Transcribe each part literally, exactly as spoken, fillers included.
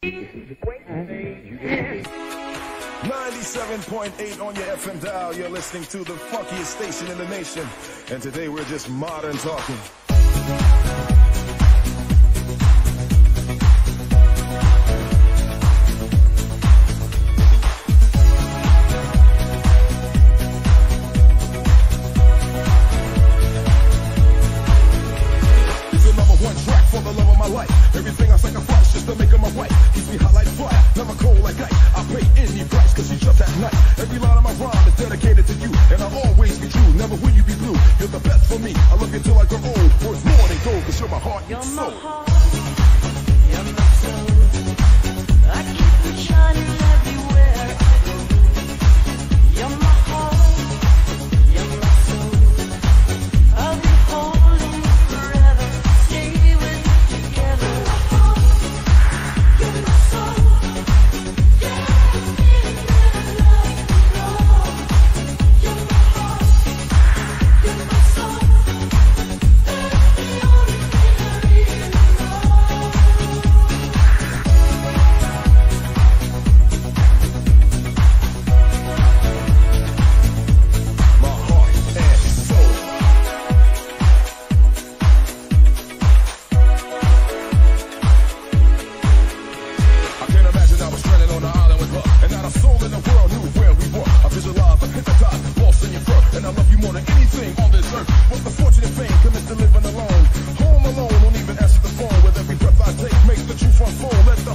ninety-seven point eight on your F M dial. You're listening to the funkiest station in the nation. And today we're just modern talking. It's the number one track for the love of my life. Everything I sacrifice just to make her my wife. Keeps me hot like fire, never cold like ice. I pay any price cause she just that night. Every line of my rhyme is dedicated to you, and I'll always be true. Never will you be blue. You're the best for me. I love you till I grow old. Worth more than gold cause you're my heart and soul. You're my heart, you're my soul. I keep it shining everywhere I go. You're my heart, you're my soul. I'll be holding you forever. Stay with you together. You're my heart, you're my soul. Yeah, you're my heart, you're my soul.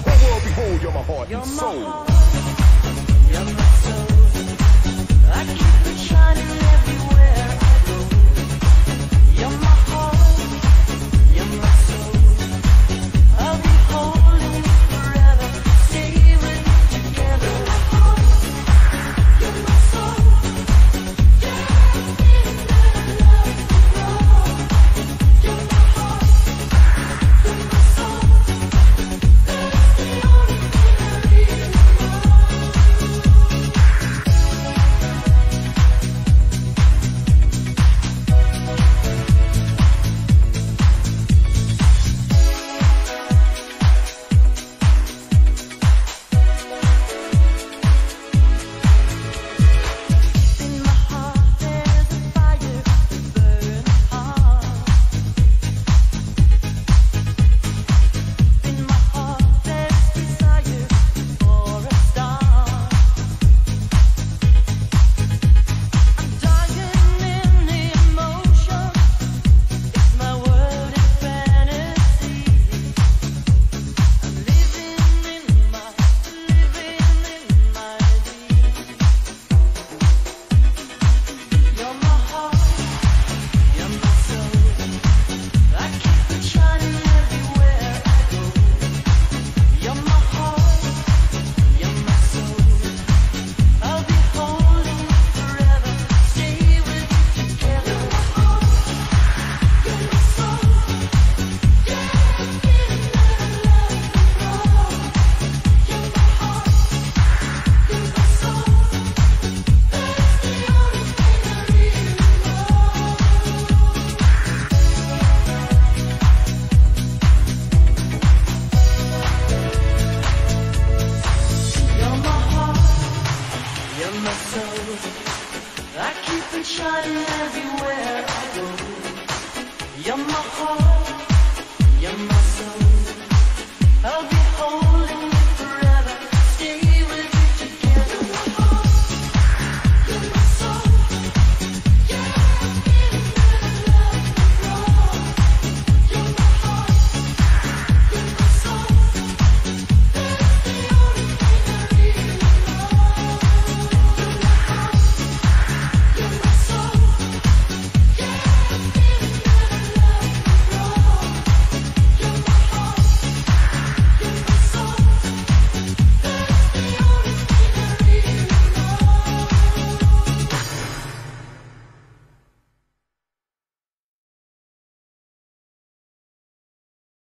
You're my heart, you're my soul. I keep